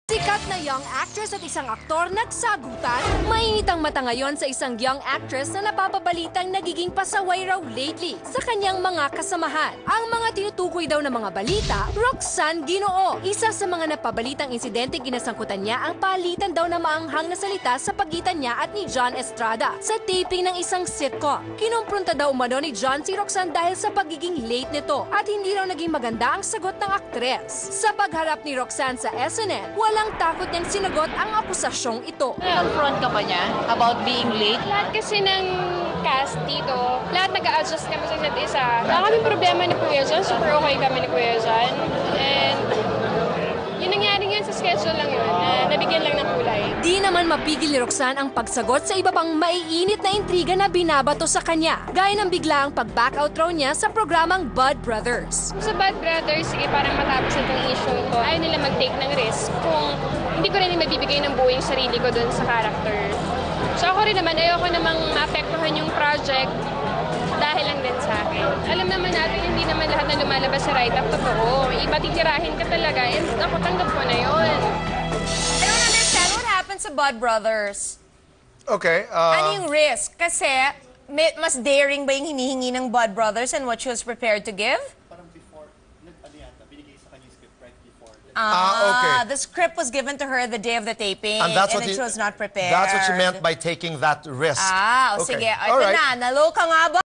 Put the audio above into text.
Sikat na young actress at isang aktor nagsagutan. Mainit ang mata ngayon sa isang young actress na napapabalitang nagiging pasaway raw lately sa kanyang mga kasamahan. Ang mga tinutukoy daw na mga balita, Roxanne Ginoo. Isa sa mga napabalitang insidente ginasangkutan niya ang palitan daw na maanghang na salita sa pagitan niya at ni John Estrada sa taping ng isang sitcom. Kinumpronta daw umano ni John si Roxanne dahil sa pagiging late nito at hindi raw naging maganda ang sagot ng aktres. Sa pagharap ni Roxanne sa SNN, walang takot niyang sinagot ang akusasyong ito. Confront ka ba niya about being late? Lahat kasi ng cast dito, lahat nag-a-adjust kami sa isa't isa. Wala kaming problema ni Kuya John, super okay kami ni Kuya John. And yung nangyari nga sa schedule lang yun, na nabigyan lang ng kulay. Di naman mapigil ni Roxanne ang pagsagot sa iba pang maiinit na intriga na binabato sa kanya. Gaya ng biglaang pag-back-out raw niya sa programang Bud Brothers. Sa Bad Brothers, sige, parang matapos itong issue ko, ayaw nila mag-take ng risk kung hindi ko rin mabibigay ng buo yung sarili ko dun sa character. So ako rin naman, ayoko namang maapektuhan yung project dahil lang din sa akin. Alam naman natin, hindi naman lahat na lumalabas sa write-up totoo. Iba titirahin ka talaga, and ako tanggap ko na yun. I don't understand what happened sa Bud Brothers. Okay. Ano yung risk? Kasi mas daring ba yung hinihingi ng Bud Brothers and what she was prepared to give? Parang before, binigay sa kanya yung script right before. okay. The script was given to her the day of the taping And that's what then she was not prepared. That's what she meant by taking that risk. O Okay. sige. All Ito right. na, naloka nga ba?